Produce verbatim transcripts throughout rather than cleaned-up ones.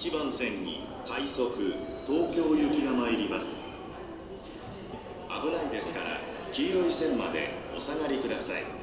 ちばん線に快速東京行きが参ります。危ないですから黄色い線までお下がりください。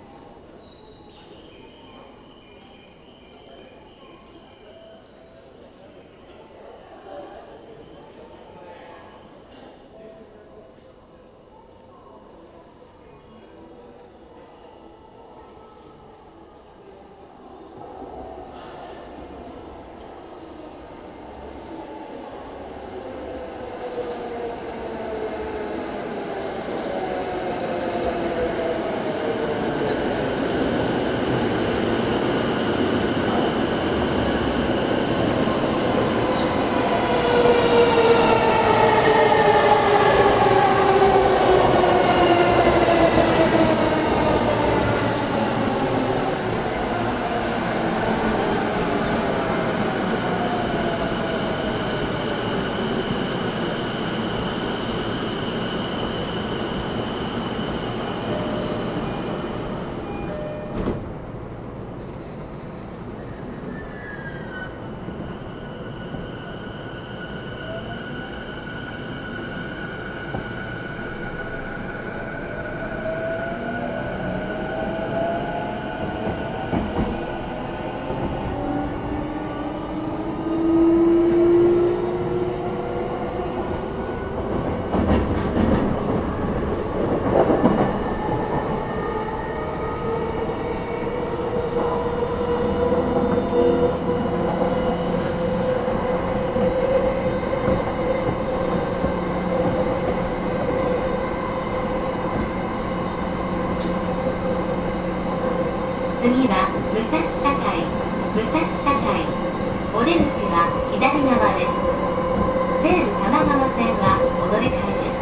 次は武蔵境、武蔵境。お出口は左側です。西武多摩川線はお乗り換えです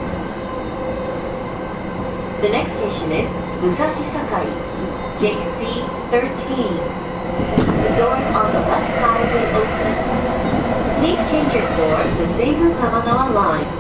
。The next station is 武蔵境 ジェイシーthirteen. The doors on the left side will open. Please change your floor to the Seibu Tamagawa line.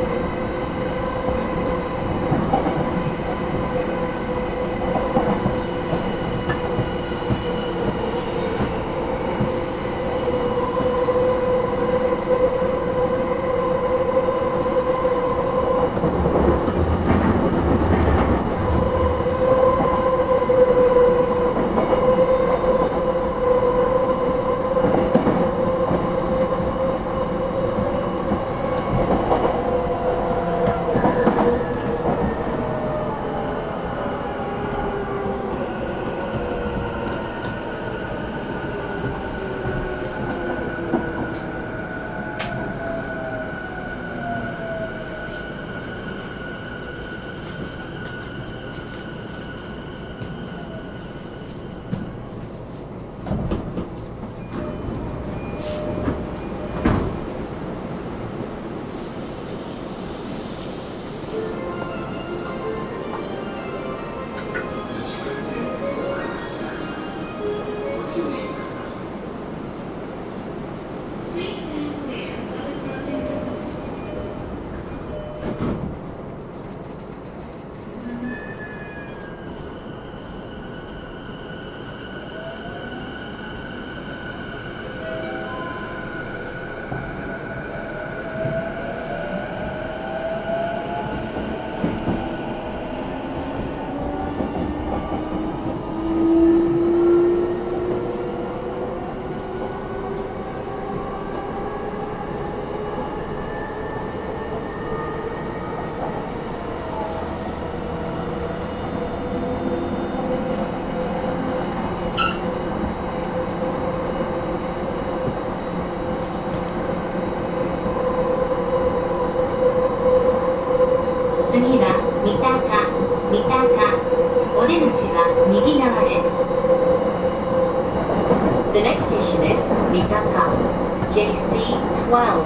次は三鷹、三鷹。お出口は右側です。The next station is 三鷹 ジェイシーtwelve.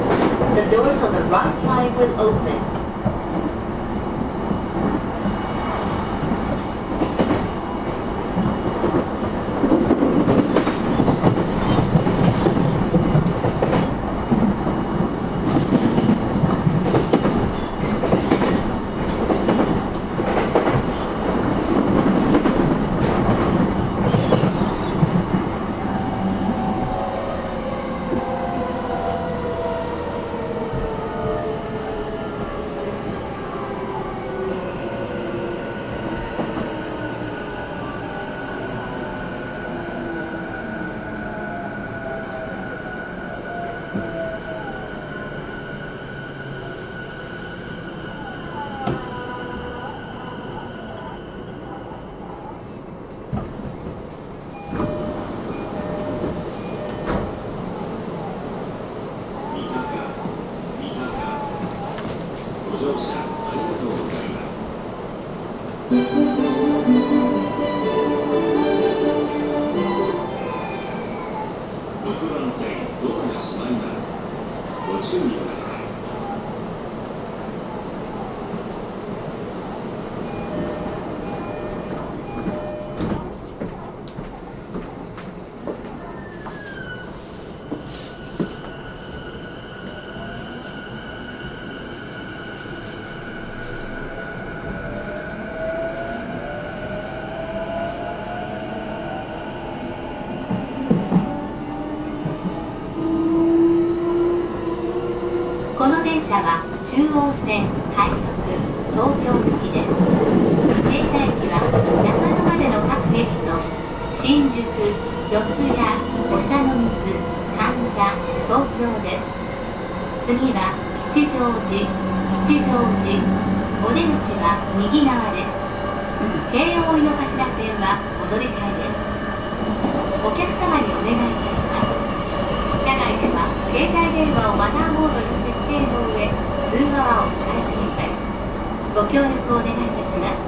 The doors on the right side will open. 車は中央線快速東京行きです。停車駅は中野までの各駅と新宿、四谷、お茶の水、神田、東京です。次は吉祥寺、吉祥寺。お出口は右側です。京王井の頭線は戻り換えです。お客様にお願いいたします。車内では携帯電話をマナーモードに設定の上、通話を控えてください。ご協力をお願いいたします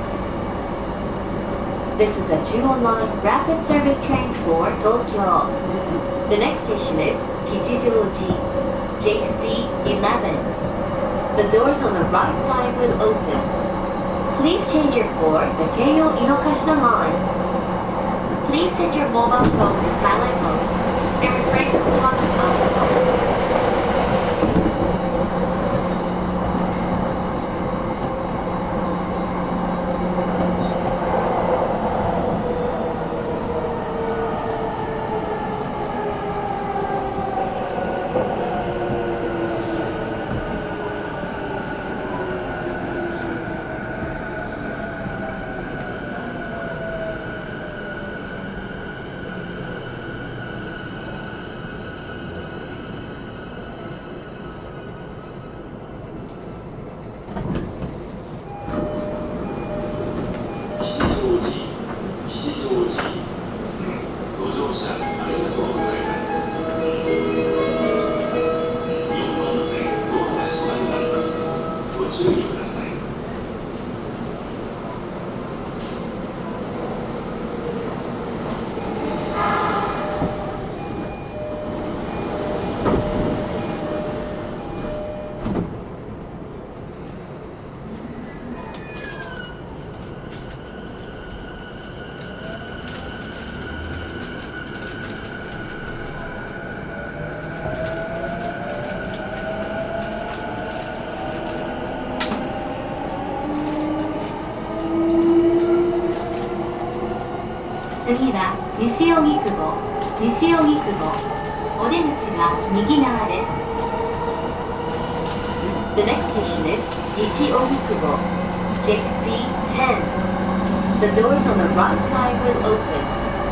。This is a Chuo Line rapid service train for Tokyo. The next station is Kichijoji, J C eleven. The doors on the right side will open. Please change your for the Keio Inokashida line. Please set your mobile phone to silent mode and refrain from talking on the phone. 次は西荻窪、西荻窪。お出口は右側です。The next station is 西荻窪、J C ten. The doors on the right side will open.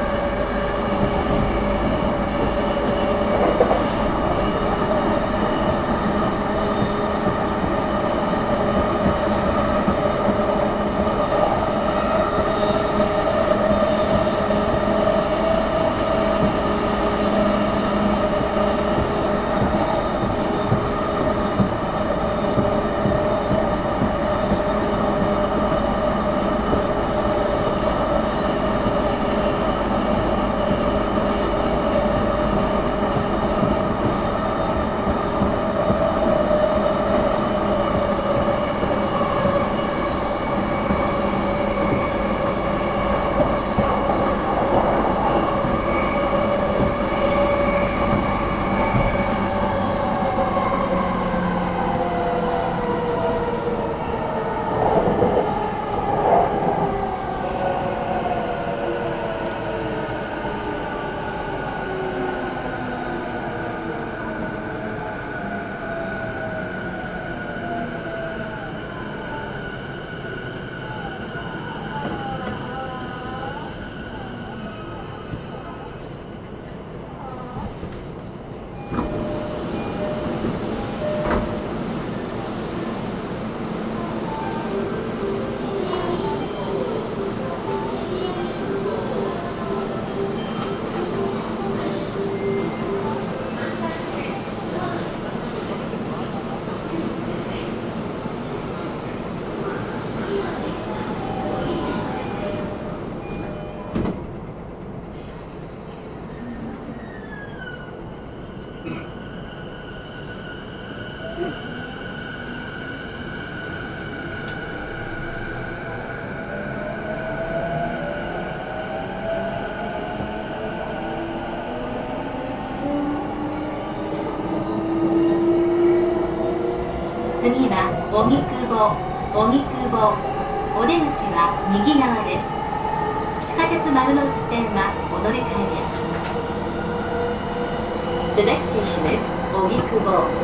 次は荻窪、荻窪。お出口は右側です。地下鉄丸ノ内線は戻り換えです。The next station is 荻窪、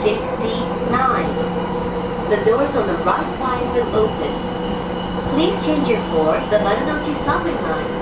J C nine. The doors on the right side will open. Please change your floor, the Marunouchi subway line.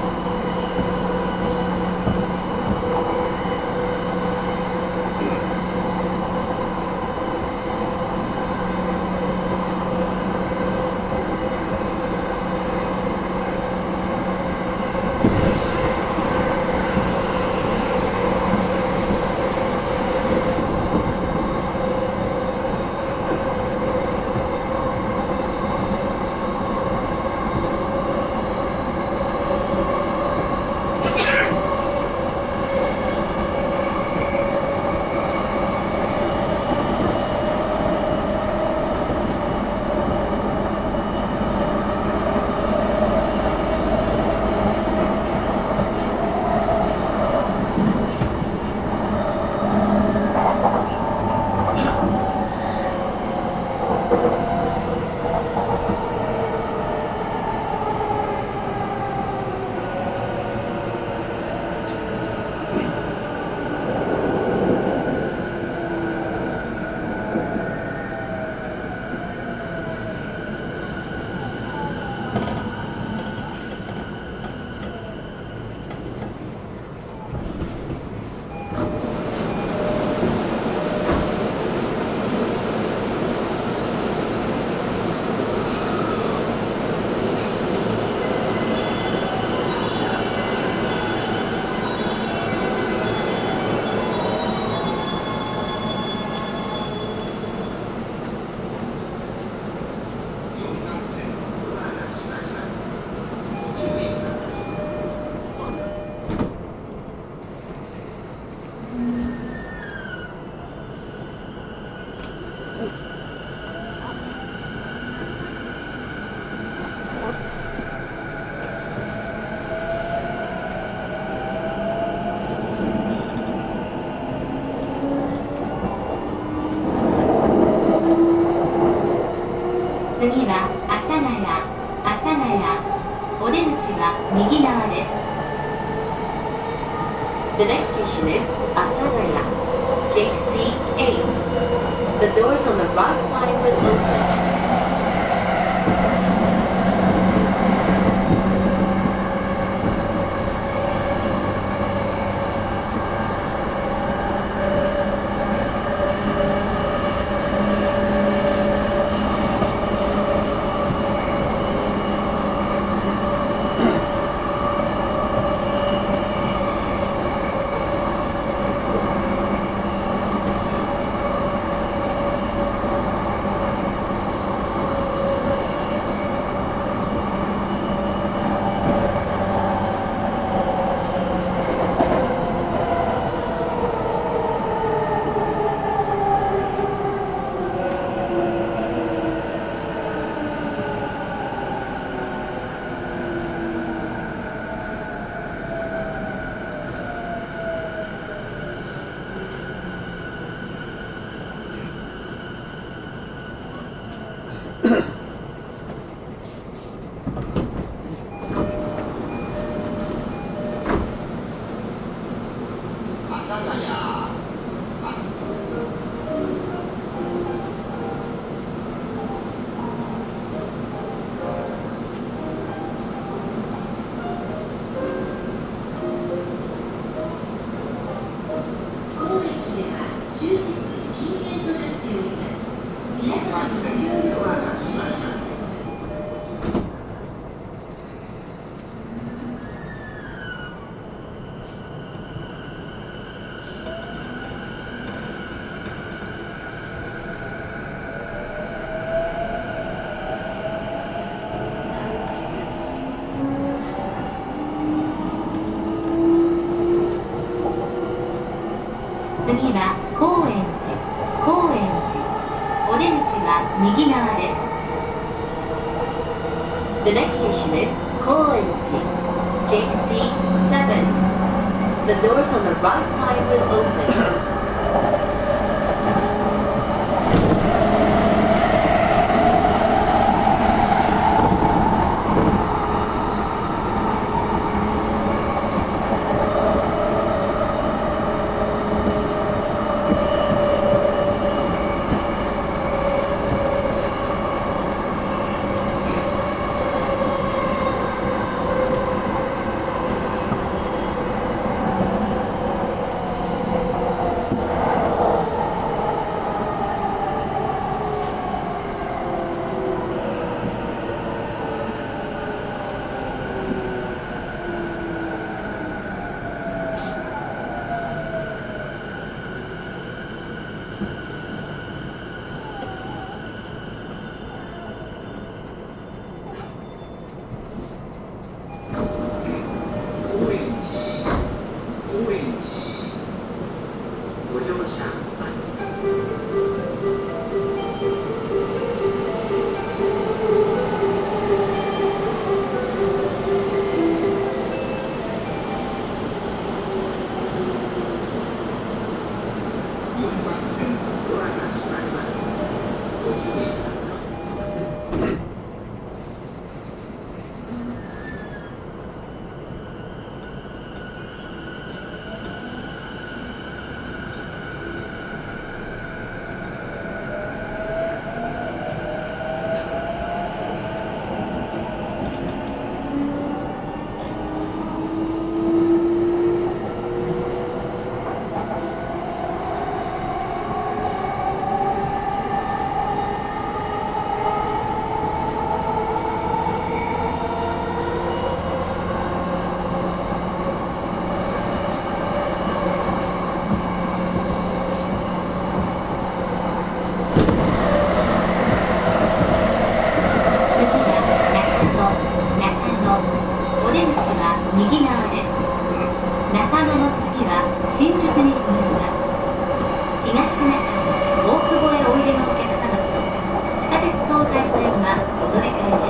次は阿佐ヶ谷、阿佐ヶ谷。お出口は右側です。The next station is Asagaya, J C eight. The doors on the right side will open. 次は高円寺、高円寺。お出口は右側です。The next station is Koenji, J C seven. The doors on the right side will open. 「 右側です。中野の次は新宿に停まります。東中野、大久保へおいでのお客様と地下鉄東西線はお乗り換えです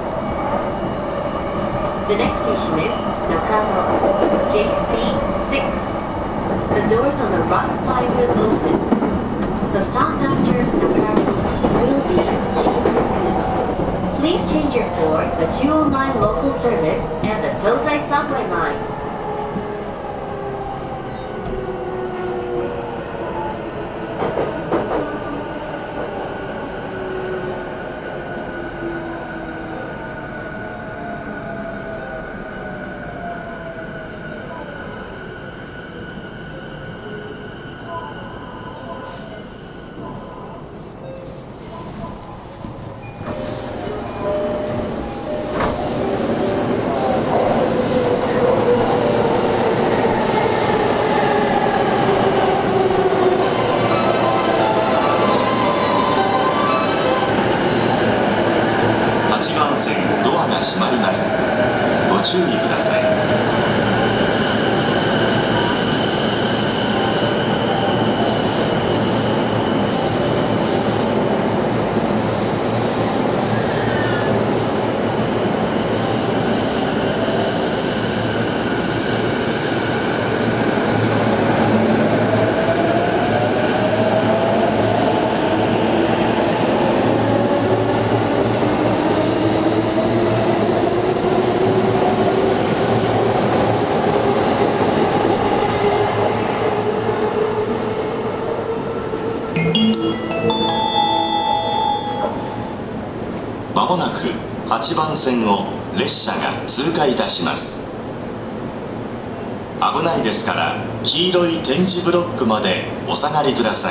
。The next station is Nakano, J C six. The doors on the right side will open. The stop after Nakano will be Shinjuku. Please change your for the two oh nine local service and the Tozai subway line. 注意ください。まもなくはちばん線を列車が通過いたします。危ないですから黄色い点字ブロックまでお下がりください。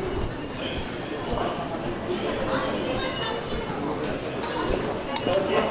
Okay.